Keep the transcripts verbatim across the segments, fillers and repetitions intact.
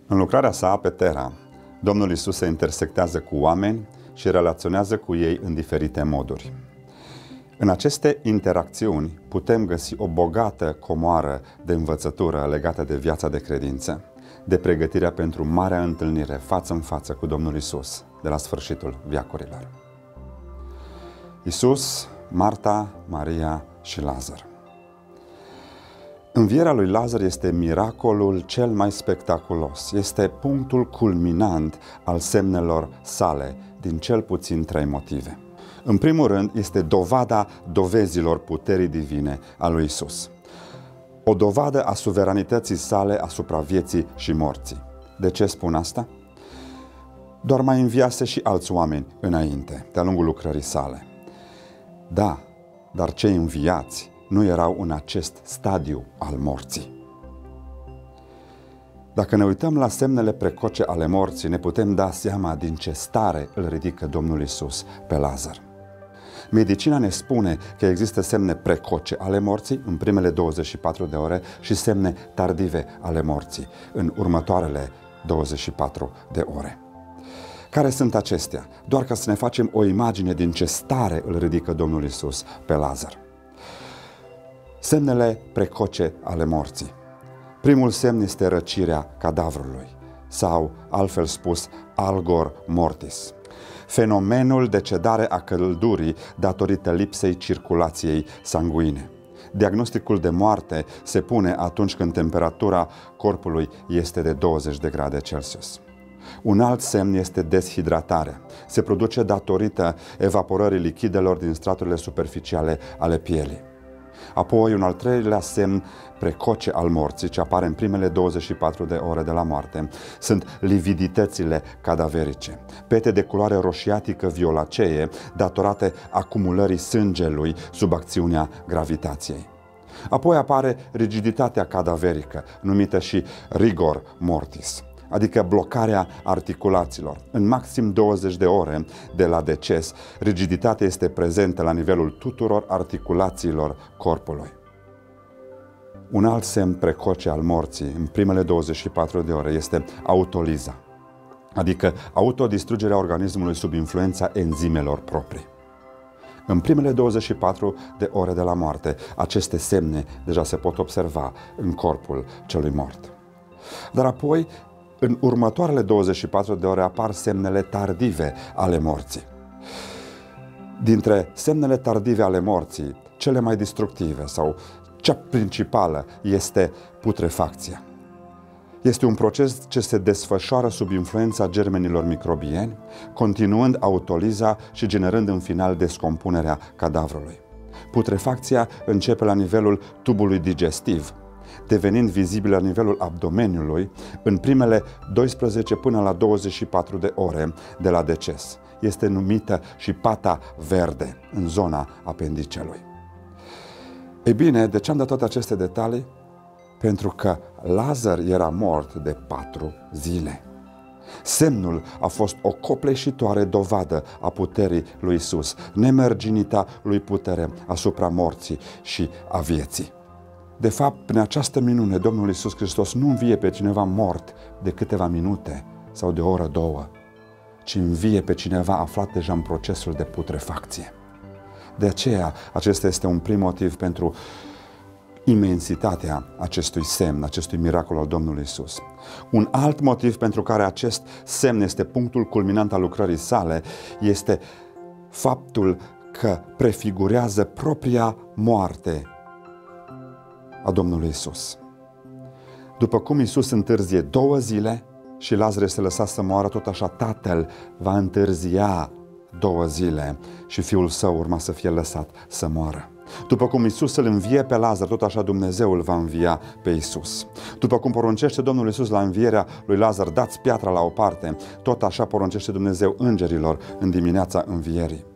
În lucrarea sa pe Terra, Domnul Iisus se intersectează cu oameni și relaționează cu ei în diferite moduri. În aceste interacțiuni putem găsi o bogată comoară de învățătură legată de viața de credință, de pregătirea pentru marea întâlnire față în față cu Domnul Iisus de la sfârșitul veacurilor. Iisus, Marta, Maria și Lazar. Învierea lui Lazar este miracolul cel mai spectaculos. Este punctul culminant al semnelor sale, din cel puțin trei motive. În primul rând, este dovada dovezilor puterii divine a lui Iisus. O dovadă a suveranității sale asupra vieții și morții. De ce spun asta? Doar mai înviase și alți oameni înainte, de-a lungul lucrării sale. Da, dar cei înviați nu erau în acest stadiu al morții. Dacă ne uităm la semnele precoce ale morții, ne putem da seama din ce stare îl ridică Domnul Iisus pe Lazar. Medicina ne spune că există semne precoce ale morții în primele douăzeci și patru de ore și semne tardive ale morții în următoarele douăzeci și patru de ore. Care sunt acestea? Doar ca să ne facem o imagine din ce stare îl ridică Domnul Iisus pe Lazar. Semnele precoce ale morții. Primul semn este răcirea cadavrului sau, altfel spus, algor mortis. Fenomenul de cedare a căldurii datorită lipsei circulației sanguine. Diagnosticul de moarte se pune atunci când temperatura corpului este de douăzeci de grade Celsius. Un alt semn este deshidratarea. Se produce datorită evaporării lichidelor din straturile superficiale ale pielii. Apoi, un al treilea semn precoce al morții, ce apare în primele douăzeci și patru de ore de la moarte, sunt lividitățile cadaverice, pete de culoare roșiatică violacee datorate acumulării sângelui sub acțiunea gravitației. Apoi apare rigiditatea cadaverică, numită și rigor mortis, adică blocarea articulațiilor. În maxim douăzeci de ore de la deces, rigiditatea este prezentă la nivelul tuturor articulațiilor corpului. Un alt semn precoce al morții, în primele douăzeci și patru de ore, este autoliza, adică autodistrugerea organismului sub influența enzimelor proprii. În primele douăzeci și patru de ore de la moarte, aceste semne deja se pot observa în corpul celui mort. Dar apoi, în următoarele douăzeci și patru de ore apar semnele tardive ale morții. Dintre semnele tardive ale morții, cele mai destructive sau cea principală este putrefacția. Este un proces ce se desfășoară sub influența germenilor microbieni, continuând autoliza și generând în final descompunerea cadavrului. Putrefacția începe la nivelul tubului digestiv, devenind vizibil la nivelul abdomeniului în primele doisprezece până la douăzeci și patru de ore de la deces. Este numită și pata verde în zona apendicelui. Ei bine, de ce am dat toate aceste detalii? Pentru că Lazar era mort de patru zile. Semnul a fost o copleșitoare dovadă a puterii lui Iisus, nemerginita lui putere asupra morții și a vieții. De fapt, prin această minune, Domnul Iisus Hristos nu învie pe cineva mort de câteva minute sau de o oră, două, ci învie pe cineva aflat deja în procesul de putrefacție. De aceea, acesta este un prim motiv pentru imensitatea acestui semn, acestui miracol al Domnului Iisus. Un alt motiv pentru care acest semn este punctul culminant al lucrării sale este faptul că prefigurează propria moarte a Domnului Iisus. După cum Iisus întârzie două zile și Lazar este lăsat să moară, tot așa Tatăl va întârzia două zile și Fiul Său urma să fie lăsat să moară. După cum Iisus îl învie pe Lazar, tot așa Dumnezeu îl va învia pe Iisus. După cum poruncește Domnul Iisus la învierea lui Lazar, dați piatra la o parte, tot așa poruncește Dumnezeu îngerilor în dimineața învierii.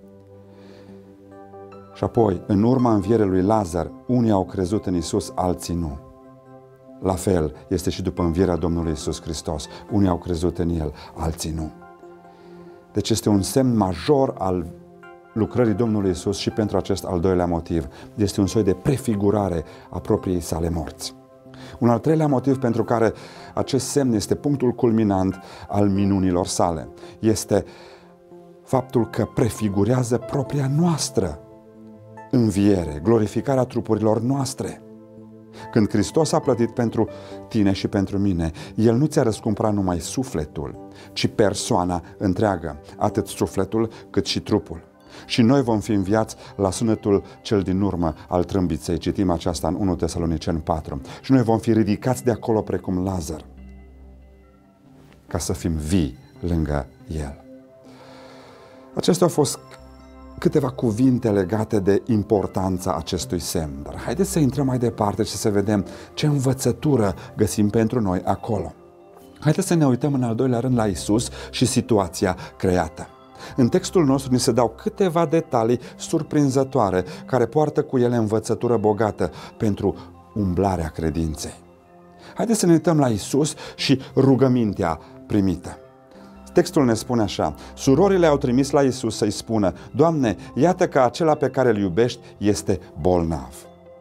Și apoi, în urma învierii lui Lazar, unii au crezut în Iisus, alții nu. La fel este și după învierea Domnului Iisus Hristos. Unii au crezut în El, alții nu. Deci este un semn major al lucrării Domnului Iisus și pentru acest al doilea motiv. Este un soi de prefigurare a propriei sale morți. Un al treilea motiv pentru care acest semn este punctul culminant al minunilor sale este faptul că prefigurează propria noastră înviere, glorificarea trupurilor noastre. Când Hristos a plătit pentru tine și pentru mine, El nu ți-a răscumpărat numai sufletul, ci persoana întreagă, atât sufletul cât și trupul. Și noi vom fi înviați la sunetul cel din urmă al trâmbiței. Citim aceasta în unu Tesaloniceni patru. Și noi vom fi ridicați de acolo precum Lazar, ca să fim vii lângă El. Acestea au fost câteva cuvinte legate de importanța acestui semn. Dar haideți să intrăm mai departe și să vedem ce învățătură găsim pentru noi acolo. Haideți să ne uităm în al doilea rând la Isus și situația creată. În textul nostru ni se dau câteva detalii surprinzătoare care poartă cu ele învățătură bogată pentru umblarea credinței. Haideți să ne uităm la Isus și rugămintea primită. Textul ne spune așa: surorile au trimis la Isus să-i spună: Doamne, iată că acela pe care îl iubești este bolnav.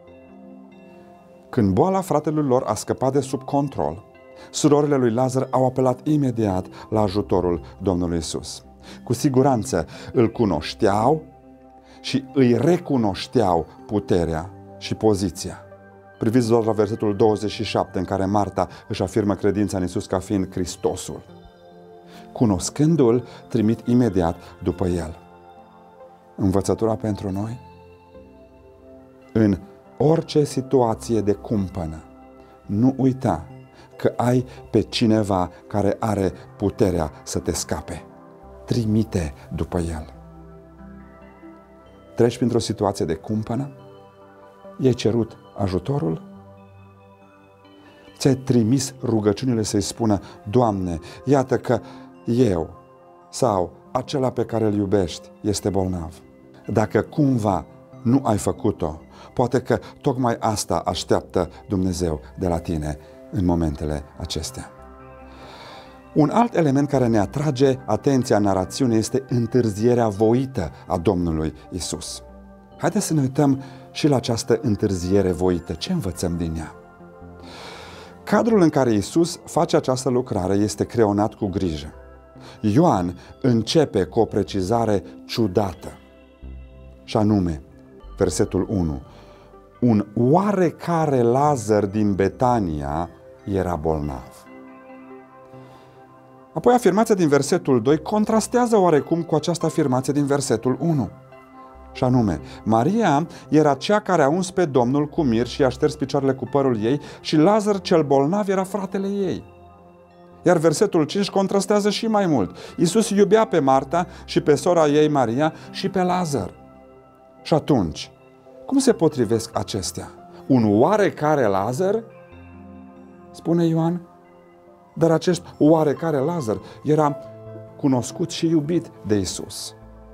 Când boala fratelui lor a scăpat de sub control, surorile lui Lazar au apelat imediat la ajutorul Domnului Isus. Cu siguranță îl cunoșteau și îi recunoșteau puterea și poziția. Priviți doar la versetul douăzeci și șapte, în care Marta își afirmă credința în Isus ca fiind Hristosul. Cunoscându-l, trimit imediat după el. Învățătura pentru noi? În orice situație de cumpănă, nu uita că ai pe cineva care are puterea să te scape. Trimite după el. Treci printr-o situație de cumpănă? I-ai cerut ajutorul? Ți-ai trimis rugăciunile să-i spună: Doamne, iată că eu sau acela pe care îl iubești este bolnav. Dacă cumva nu ai făcut-o, poate că tocmai asta așteaptă Dumnezeu de la tine în momentele acestea. Un alt element care ne atrage atenția în narațiune este întârzierea voită a Domnului Isus. Haideți să ne uităm și la această întârziere voită. Ce învățăm din ea? Cadrul în care Isus face această lucrare este creionat cu grijă. Ioan începe cu o precizare ciudată, și anume, versetul unu: un oarecare Lazar din Betania era bolnav. Apoi afirmația din versetul doi contrastează oarecum cu această afirmație din versetul unu. Și anume, Maria era cea care a uns pe Domnul cu mir și i-a șters picioarele cu părul ei, și Lazar cel bolnav era fratele ei. Iar versetul cinci contrastează și mai mult. Iisus iubea pe Marta și pe sora ei Maria și pe Lazar. Și atunci, cum se potrivesc acestea? Un oarecare Lazar? Spune Ioan. Dar acest oarecare Lazar era cunoscut și iubit de Iisus.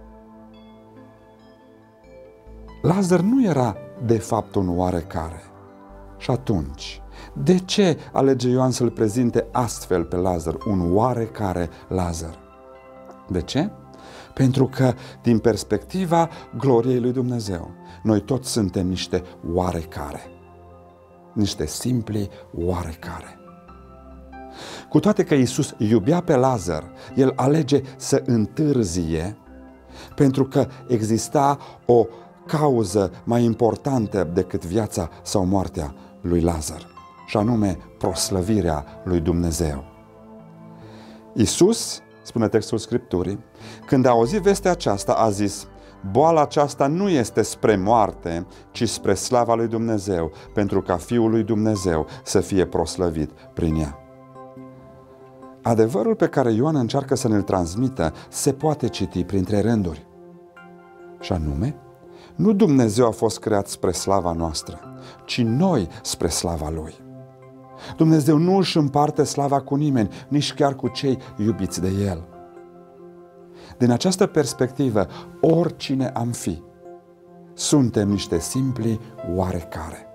Lazar nu era de fapt un oarecare. Și atunci, de ce alege Ioan să-l prezinte astfel pe Lazar, un oarecare Lazar? De ce? Pentru că, din perspectiva gloriei lui Dumnezeu, noi toți suntem niște oarecare, niște simpli oarecare. Cu toate că Iisus iubea pe Lazar, El alege să întârzie, pentru că exista o cauză mai importantă decât viața sau moartea lui Lazar, și anume proslăvirea lui Dumnezeu. Iisus, spune textul Scripturii, când a auzit vestea aceasta, a zis: boala aceasta nu este spre moarte, ci spre slava lui Dumnezeu, pentru ca Fiul lui Dumnezeu să fie proslăvit prin ea. Adevărul pe care Ioan încearcă să ne-l transmită se poate citi printre rânduri. Și anume, nu Dumnezeu a fost creat spre slava noastră, ci noi spre slava Lui. Dumnezeu nu își împarte slava cu nimeni, nici chiar cu cei iubiți de El. Din această perspectivă, oricine am fi, suntem niște simpli oarecare.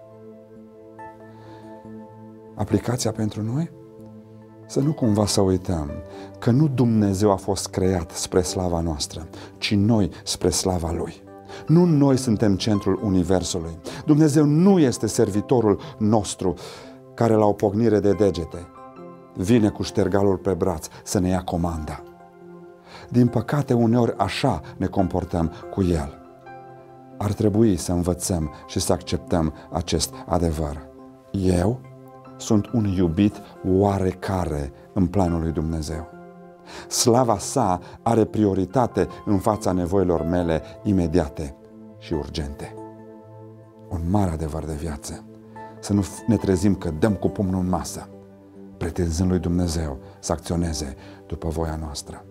Aplicația pentru noi? Să nu cumva să uităm că nu Dumnezeu a fost creat spre slava noastră, ci noi spre slava Lui. Nu noi suntem centrul universului. Dumnezeu nu este servitorul nostru care la o pocnire de degete vine cu ștergalul pe braț să ne ia comanda. Din păcate, uneori așa ne comportăm cu El. Ar trebui să învățăm și să acceptăm acest adevăr. Eu sunt un iubit oarecare în planul lui Dumnezeu. Slava sa are prioritate în fața nevoilor mele imediate și urgente. Un mare adevăr de viață. Să nu ne trezim că dăm cu pumnul în masă, pretinzând lui Dumnezeu să acționeze după voia noastră.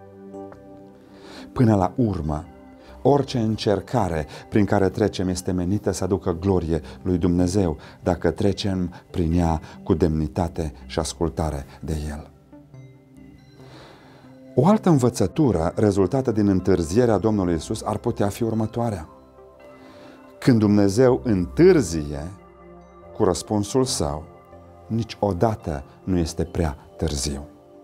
Până la urmă, orice încercare prin care trecem este menită să aducă glorie lui Dumnezeu, dacă trecem prin ea cu demnitate și ascultare de El. O altă învățătură rezultată din întârzierea Domnului Iisus ar putea fi următoarea. Când Dumnezeu întârzie cu răspunsul Său, niciodată nu este prea târziu.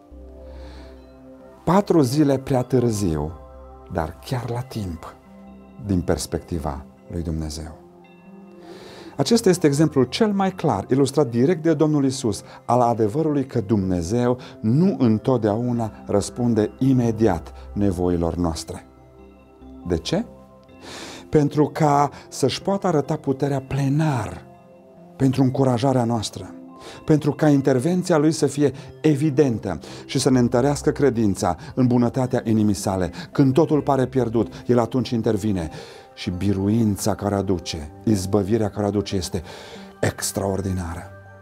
Patru zile prea târziu, dar chiar la timp, din perspectiva lui Dumnezeu. Acesta este exemplul cel mai clar, ilustrat direct de Domnul Iisus, al adevărului că Dumnezeu nu întotdeauna răspunde imediat nevoilor noastre. De ce? Pentru ca să-și poată arăta puterea plenar pentru încurajarea noastră, pentru ca intervenția Lui să fie evidentă și să ne întărească credința în bunătatea inimii sale. Când totul pare pierdut, El atunci intervine și biruința care aduce, izbăvirea care aduce este extraordinară.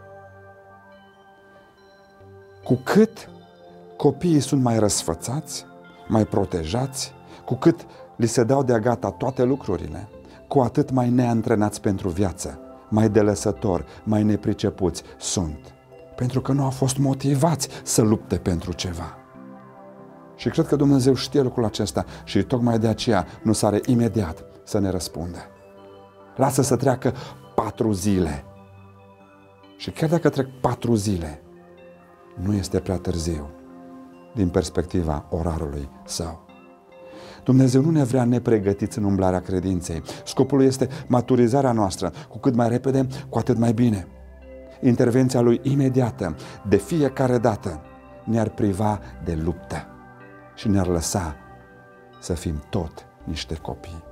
Cu cât copiii sunt mai răsfățați, mai protejați, cu cât li se dau de-a gata toate lucrurile, cu atât mai neantrenați pentru viață, mai delăsători, mai nepricepuți sunt. Pentru că nu au fost motivați să lupte pentru ceva. Și cred că Dumnezeu știe lucrul acesta și tocmai de aceea nu sare imediat să ne răspundă. Lasă să treacă patru zile. Și chiar dacă trec patru zile, nu este prea târziu din perspectiva orarului Său. Dumnezeu nu ne vrea nepregătiți în umblarea credinței. Scopul lui este maturizarea noastră. Cu cât mai repede, cu atât mai bine. Intervenția Lui imediată, de fiecare dată, ne-ar priva de luptă și ne-ar lăsa să fim tot niște copii.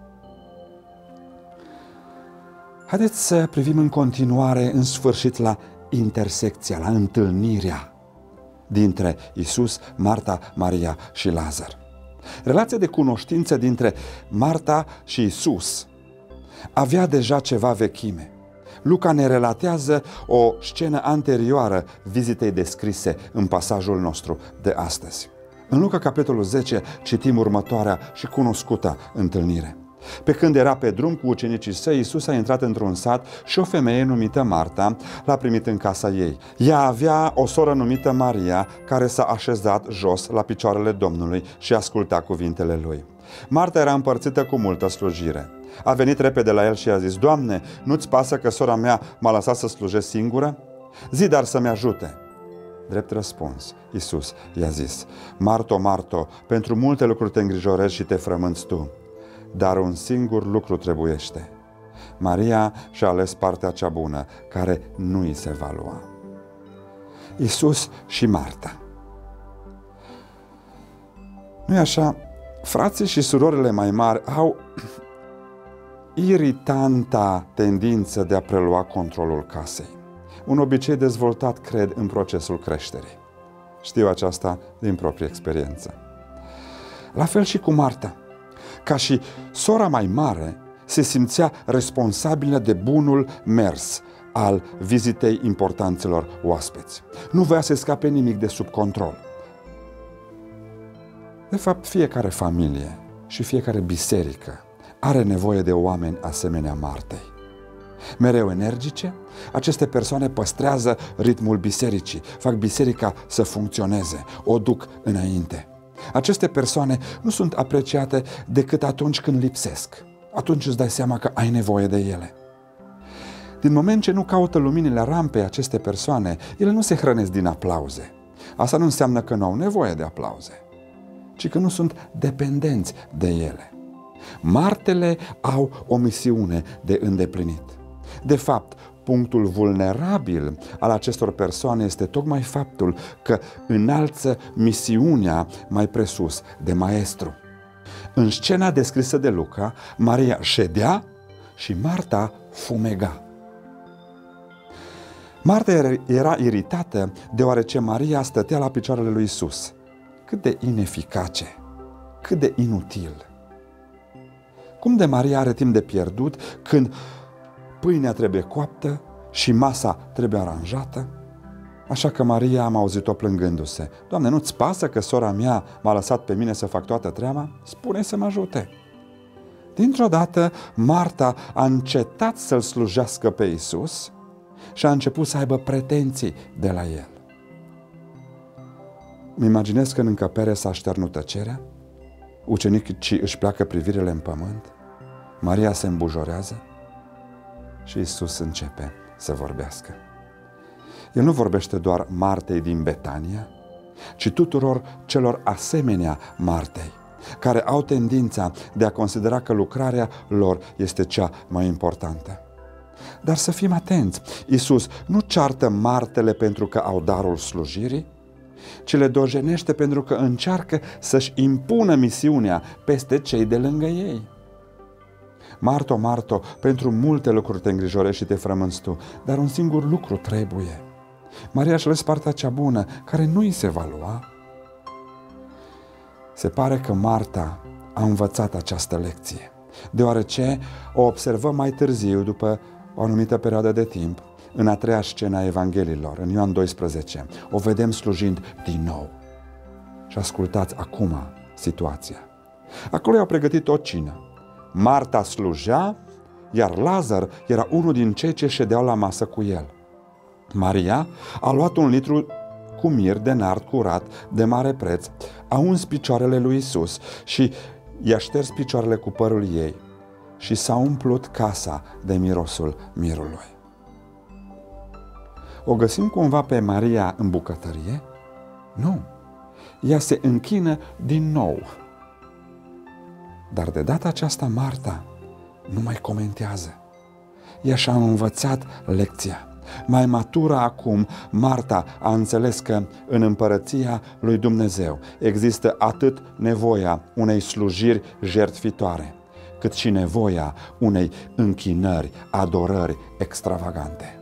Haideți să privim în continuare, în sfârșit, la intersecția, la întâlnirea dintre Iisus, Marta, Maria și Lazar. Relația de cunoștință dintre Marta și Iisus avea deja ceva vechime. Luca ne relatează o scenă anterioară vizitei descrise în pasajul nostru de astăzi. În Luca, capitolul zece, citim următoarea și cunoscută întâlnire. Pe când era pe drum cu ucenicii săi, Iisus a intrat într-un sat și o femeie numită Marta l-a primit în casa ei. Ea avea o soră numită Maria, care s-a așezat jos la picioarele Domnului și asculta cuvintele Lui. Marta era împărțită cu multă slujire. A venit repede la el și a zis: Doamne, nu-ți pasă că sora mea m-a lăsat să slujesc singură? Zi dar să-mi ajute. Drept răspuns, Iisus i-a zis: Marto, Marto, pentru multe lucruri te îngrijorezi și te frămânți tu, dar un singur lucru trebuiește. Maria și-a ales partea cea bună, care nu îi se va lua. Iisus și Marta. Nu-i așa? Frații și surorile mai mari au iritanta tendință de a prelua controlul casei. Un obicei dezvoltat, cred, în procesul creșterii. Știu aceasta din proprie experiență. La fel și cu Marta. Ca și sora mai mare, se simțea responsabilă de bunul mers al vizitei importanților oaspeți. Nu voia să scape nimic de sub control. De fapt, fiecare familie și fiecare biserică are nevoie de oameni asemenea Martei. Mereu energice, aceste persoane păstrează ritmul bisericii, fac biserica să funcționeze, o duc înainte. Aceste persoane nu sunt apreciate decât atunci când lipsesc. Atunci îți dai seama că ai nevoie de ele. Din moment ce nu caută luminile rampei aceste persoane, ele nu se hrănesc din aplauze. Asta nu înseamnă că nu au nevoie de aplauze, ci că nu sunt dependenți de ele. Martele au o misiune de îndeplinit. De fapt, punctul vulnerabil al acestor persoane este tocmai faptul că înalță misiunea mai presus de maestru. În scena descrisă de Luca, Maria ședea și Marta fumega. Marta era iritată deoarece Maria stătea la picioarele lui Isus. Cât de ineficace, cât de inutil. Cum de Maria are timp de pierdut când pâinea trebuie coaptă și masa trebuie aranjată? Așa că Maria am auzit-o plângându-se. Doamne, nu-ți pasă că sora mea m-a lăsat pe mine să fac toată treaba? Spune să mă ajute. Dintr-o dată, Marta a încetat să-L slujească pe Isus și a început să aibă pretenții de la El. Îmi imaginez că în încăpere s-a șternut tăcerea, ucenicii își pleacă privirile în pământ, Maria se îmbujorează și Isus începe să vorbească. El nu vorbește doar Martei din Betania, ci tuturor celor asemenea Martei, care au tendința de a considera că lucrarea lor este cea mai importantă. Dar să fim atenți, Iisus nu ceartă Martele pentru că au darul slujirii, ci le dojenește pentru că încearcă să-și impună misiunea peste cei de lângă ei. Marto, Marto, pentru multe lucruri te îngrijorești și te frămânți tu, dar un singur lucru trebuie. Maria își ales partea cea bună, care nu îi se va lua. Se pare că Marta a învățat această lecție, deoarece o observăm mai târziu, după o anumită perioadă de timp, în a treia scenă a Evangheliilor, în Ioan doisprezece. O vedem slujind din nou. Și ascultați acum situația. Acolo i-au pregătit o cină. Marta slujea, iar Lazar era unul din cei ce ședeau la masă cu el. Maria a luat un litru cu mir de nard curat de mare preț, a uns picioarele lui Isus și i-a șters picioarele cu părul ei și s-a umplut casa de mirosul mirului. O găsim cumva pe Maria în bucătărie? Nu. Ea se închină din nou. Dar de data aceasta Marta nu mai comentează. Ea și-a învățat lecția. Mai matură acum, Marta a înțeles că în împărăția lui Dumnezeu există atât nevoia unei slujiri jertfitoare, cât și nevoia unei închinări, adorări extravagante.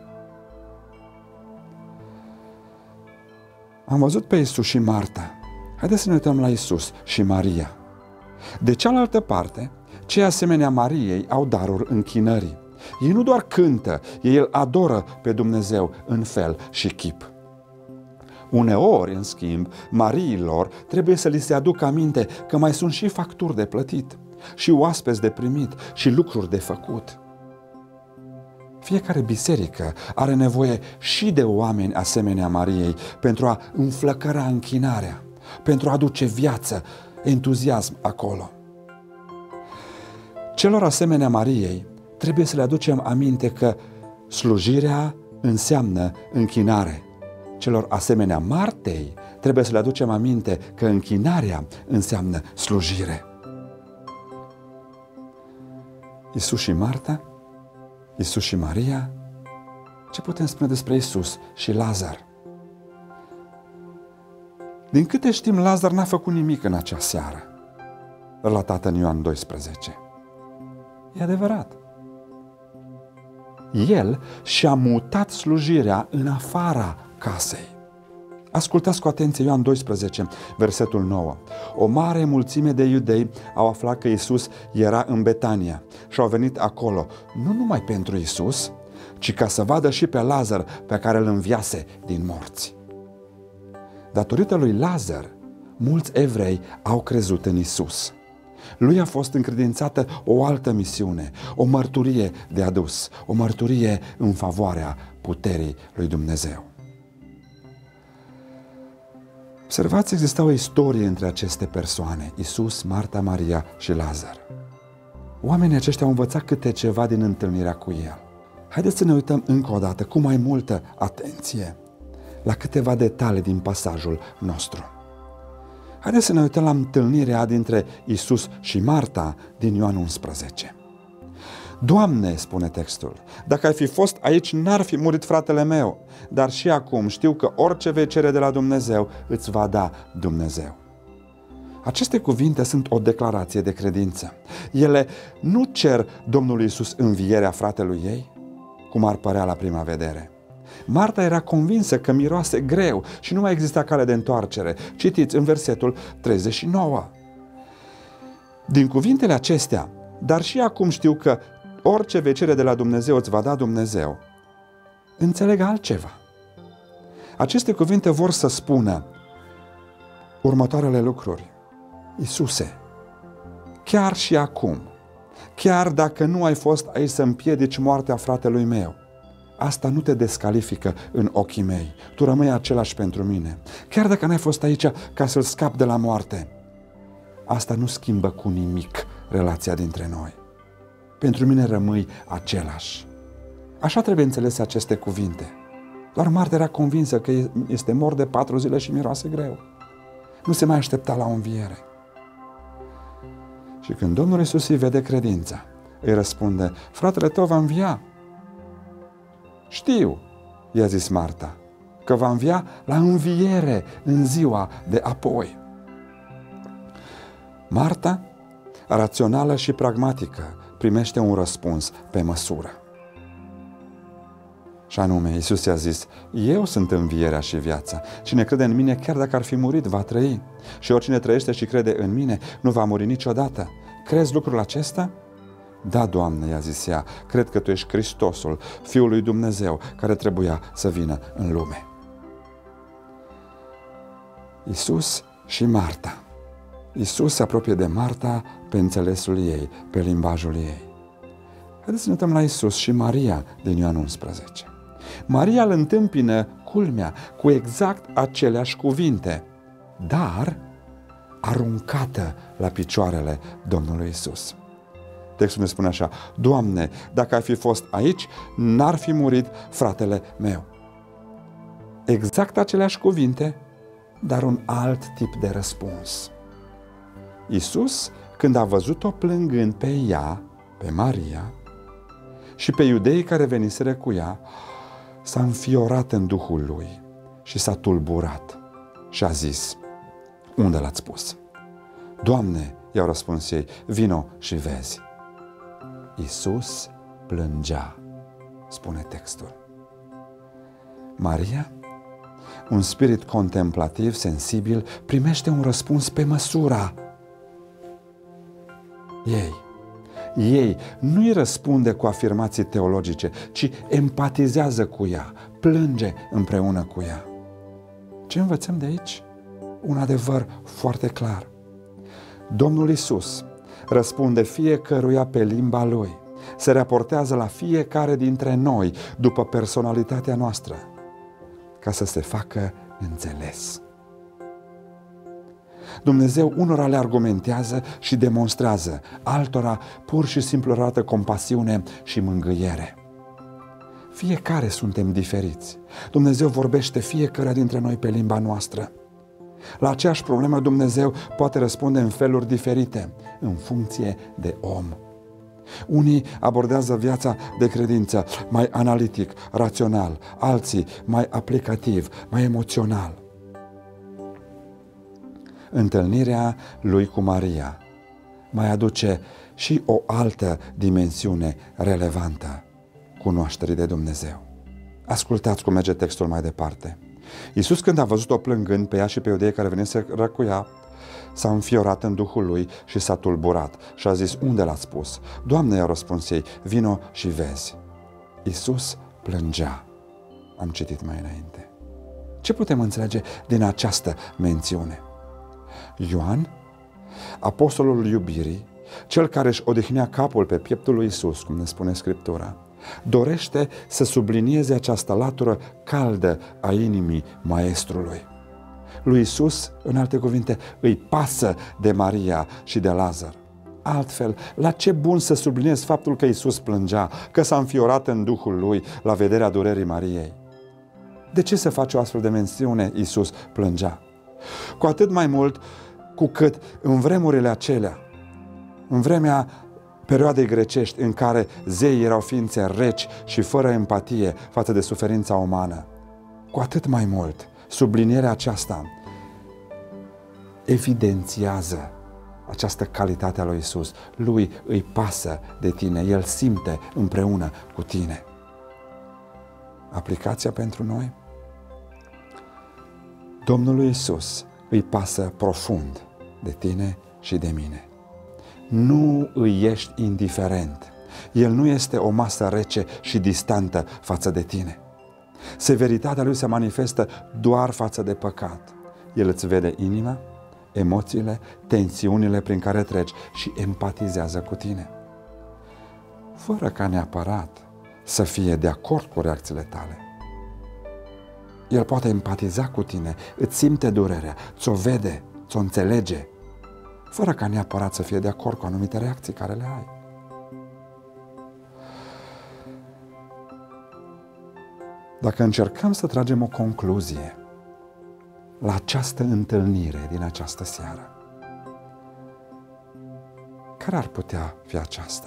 Am văzut pe Isus și Marta. Haideți să ne uităm la Isus și Maria. De cealaltă parte, cei asemenea Mariei au darul închinării. Ei nu doar cântă, ei îl adoră pe Dumnezeu în fel și chip. Uneori, în schimb, Mariilor trebuie să li se aducă aminte că mai sunt și facturi de plătit, și oaspeți de primit, și lucruri de făcut. Fiecare biserică are nevoie și de oameni asemenea Mariei pentru a înflăcăra închinarea, pentru a aduce viață, entuziasm acolo. Celor asemenea Mariei trebuie să le aducem aminte că slujirea înseamnă închinare. Celor asemenea Martei trebuie să le aducem aminte că închinarea înseamnă slujire. Isus și Marta, Isus și Maria, ce putem spune despre Isus și Lazar? Din câte știm, Lazar n-a făcut nimic în acea seară, relatată în Ioan doisprezece. E adevărat. El și-a mutat slujirea în afara casei. Ascultați cu atenție Ioan doisprezece, versetul nouă. O mare mulțime de iudei au aflat că Isus era în Betania și au venit acolo, nu numai pentru Isus, ci ca să vadă și pe Lazar pe care îl înviase din morți. Datorită lui Lazar, mulți evrei au crezut în Isus. Lui a fost încredințată o altă misiune, o mărturie de adus, o mărturie în favoarea puterii lui Dumnezeu. Observați, exista o istorie între aceste persoane, Isus, Marta, Maria și Lazar. Oamenii aceștia au învățat câte ceva din întâlnirea cu el. Haideți să ne uităm încă o dată, cu mai multă atenție, la câteva detalii din pasajul nostru. Haideți să ne uităm la întâlnirea dintre Isus și Marta din Ioan unsprezece. Doamne, spune textul, dacă ai fi fost aici, n-ar fi murit fratele meu, dar și acum știu că orice vei cere de la Dumnezeu, îți va da Dumnezeu. Aceste cuvinte sunt o declarație de credință. Ele nu cer Domnului Iisus învierea fratelui ei, cum ar părea la prima vedere. Marta era convinsă că miroase greu și nu mai exista cale de întoarcere. Citiți în versetul treizeci și nouă. Din cuvintele acestea, dar și acum știu că orice vei cere de la Dumnezeu îți va da Dumnezeu, înțeleg altceva. Aceste cuvinte vor să spună următoarele lucruri. Iisuse, chiar și acum, chiar dacă nu ai fost aici să împiedici moartea fratelui meu, asta nu te descalifică în ochii mei. Tu rămâi același pentru mine. Chiar dacă n-ai fost aici ca să-l scapi de la moarte, asta nu schimbă cu nimic relația dintre noi. Pentru mine rămâi același. Așa trebuie înțelese aceste cuvinte. Doar Marta era convinsă că este mort de patru zile și miroase greu. Nu se mai aștepta la o înviere. Și când Domnul Iisus îi vede credința, îi răspunde, fratele tău va învia. Știu, i-a zis Marta, că va învia la înviere în ziua de apoi. Marta, rațională și pragmatică, primește un răspuns pe măsură. Și anume, Iisus i-a zis, eu sunt învierea și viața. Cine crede în mine, chiar dacă ar fi murit, va trăi. Și oricine trăiește și crede în mine, nu va muri niciodată. Crezi lucrul acesta? Da, Doamne, i-a zis ea, cred că Tu ești Hristosul, Fiul lui Dumnezeu, care trebuia să vină în lume. Iisus și Marta. Iisus se apropie de Marta pe înțelesul ei, pe limbajul ei. Haideți să ne uităm la Iisus și Maria din Ioan unsprezece. Maria îl întâmpină, culmea, cu exact aceleași cuvinte, dar aruncată la picioarele Domnului Iisus. Textul ne spune așa, Doamne, dacă ai fi fost aici, n-ar fi murit fratele meu. Exact aceleași cuvinte, dar un alt tip de răspuns. Iisus, când a văzut-o plângând pe ea, pe Maria, și pe iudeii care veniseră cu ea, s-a înfiorat în Duhul lui și s-a tulburat și a zis, unde l-ați pus? Doamne, i-au răspuns ei, vino și vezi. Iisus plângea, spune textul. Maria, un spirit contemplativ, sensibil, primește un răspuns pe măsura ei. Ei nu îi răspunde cu afirmații teologice, ci empatizează cu ea, plânge împreună cu ea. Ce învățăm de aici? Un adevăr foarte clar. Domnul Iisus răspunde fiecăruia pe limba Lui, se raportează la fiecare dintre noi după personalitatea noastră, ca să se facă înțeles. Dumnezeu unora le argumentează și demonstrează, altora pur și simplu arată compasiune și mângâiere. Fiecare suntem diferiți. Dumnezeu vorbește fiecare dintre noi pe limba noastră. La aceeași problemă Dumnezeu poate răspunde în feluri diferite, în funcție de om. Unii abordează viața de credință mai analitic, rațional, alții mai aplicativ, mai emoțional. Întâlnirea lui cu Maria mai aduce și o altă dimensiune relevantă cunoașterii de Dumnezeu. Ascultați cum merge textul mai departe. Iisus, când a văzut-o plângând pe ea și pe iudeii care veniseră cu ea, s-a înfiorat în Duhul lui și s-a tulburat și a zis, unde l-ați pus? Doamne, i-a răspuns ei, vino și vezi. Iisus plângea. Am citit mai înainte. Ce putem înțelege din această mențiune? Ioan, apostolul iubirii, cel care își odihnea capul pe pieptul lui Iisus, cum ne spune Scriptura, dorește să sublinieze această latură caldă a inimii maestrului. Lui Iisus, în alte cuvinte, îi pasă de Maria și de Lazar. Altfel, la ce bun să subliniez faptul că Iisus plângea, că s-a înfiorat în Duhul lui la vederea durerii Mariei? De ce să face o astfel de mențiune, Iisus plângea? Cu atât mai mult cu cât în vremurile acelea, în vremea perioadei grecești în care zeii erau ființe reci și fără empatie față de suferința umană. Cu atât mai mult, sublinierea aceasta evidențiază această calitate a lui Iisus. Lui îi pasă de tine, El simte împreună cu tine. Aplicația pentru noi? Domnului Iisus îi pasă profund de tine și de mine. Nu îi ești indiferent. El nu este o masă rece și distantă față de tine. Severitatea lui se manifestă doar față de păcat. El îți vede inima, emoțiile, tensiunile prin care treci și empatizează cu tine. Fără ca neapărat să fie de acord cu reacțiile tale. El poate empatiza cu tine, îți simte durerea, ți-o vede, ți-o înțelege, fără ca neapărat să fie de acord cu anumite reacții care le ai. Dacă încercăm să tragem o concluzie la această întâlnire din această seară, care ar putea fi aceasta?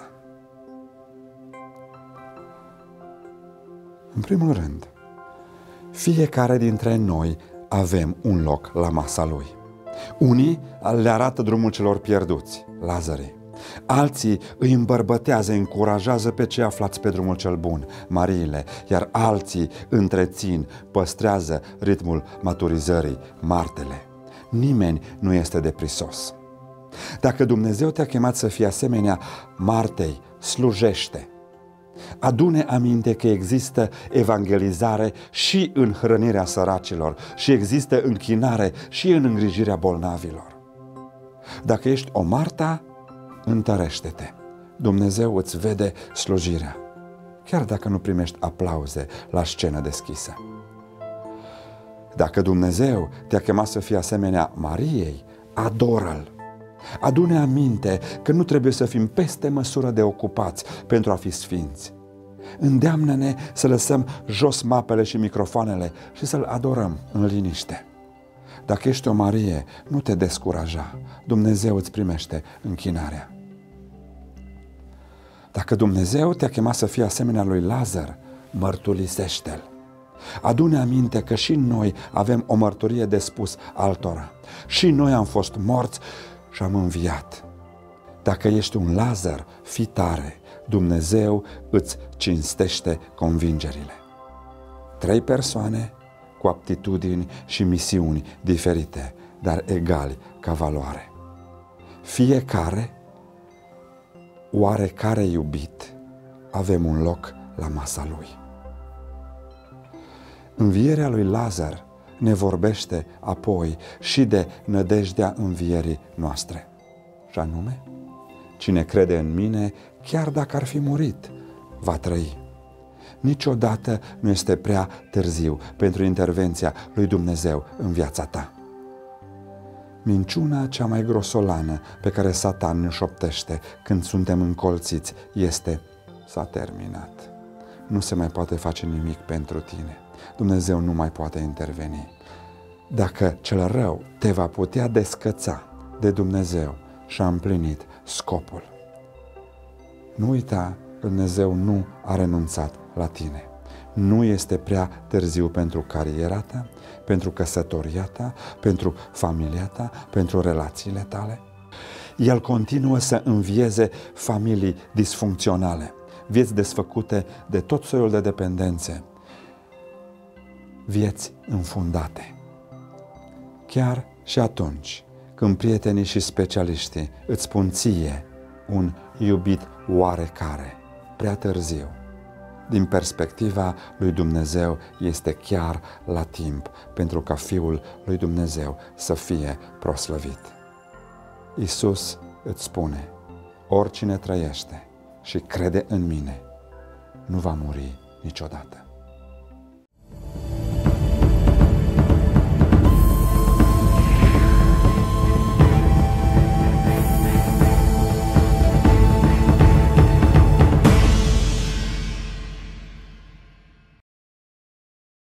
În primul rând, fiecare dintre noi avem un loc la masa lui. Unii le arată drumul celor pierduți, Lazarii. Alții îi îmbărbătează, încurajează pe cei aflați pe drumul cel bun, Mariile, iar alții întrețin, păstrează ritmul maturizării, Martele. Nimeni nu este deprisos. Dacă Dumnezeu te-a chemat să fii asemenea Martei, slujește. Adune aminte că există evangelizare și în hrănirea săracilor și există închinare și în îngrijirea bolnavilor. Dacă ești o Marta, întărește-te. Dumnezeu îți vede slujirea, chiar dacă nu primești aplauze la scenă deschisă. Dacă Dumnezeu te-a chemat să fii asemenea Mariei, adoră-L. Adune aminte că nu trebuie să fim peste măsură de ocupați pentru a fi sfinți. Îndeamnă-ne să lăsăm jos mapele și microfoanele și să-L adorăm în liniște. Dacă ești o Marie, nu te descuraja. Dumnezeu îți primește închinarea. Dacă Dumnezeu te-a chemat să fii asemenea lui Lazar, mărturisește-L. Adune aminte că și noi avem o mărturie de spus altora. Și noi am fost morți și am înviat. Dacă ești un Lazar, fii tare. Dumnezeu îți cinstește convingerile. Trei persoane cu aptitudini și misiuni diferite, dar egali ca valoare. Fiecare, oarecare iubit, avem un loc la masa lui. Învierea lui Lazar ne vorbește apoi și de nădejdea învierii noastre. Și anume, cine crede în mine, chiar dacă ar fi murit, va trăi. Niciodată nu este prea târziu pentru intervenția lui Dumnezeu în viața ta. Minciuna cea mai grosolană pe care Satan ne șoptește când suntem încolțiți este: s-a terminat. Nu se mai poate face nimic pentru tine. Dumnezeu nu mai poate interveni. Dacă cel rău te va putea descăța de Dumnezeu și-a împlinit scopul. Nu uita că Dumnezeu nu a renunțat la tine. Nu este prea târziu pentru cariera ta, pentru căsătoria ta, pentru familia ta, pentru relațiile tale. El continuă să învieze familii disfuncționale, vieți desfăcute de tot soiul de dependențe, vieți înfundate. Chiar și atunci când prietenii și specialiștii îți spun ție un iubit oarecare, prea târziu, din perspectiva lui Dumnezeu este chiar la timp pentru ca Fiul lui Dumnezeu să fie proslăvit. Iisus îți spune: oricine trăiește și crede în mine nu va muri niciodată.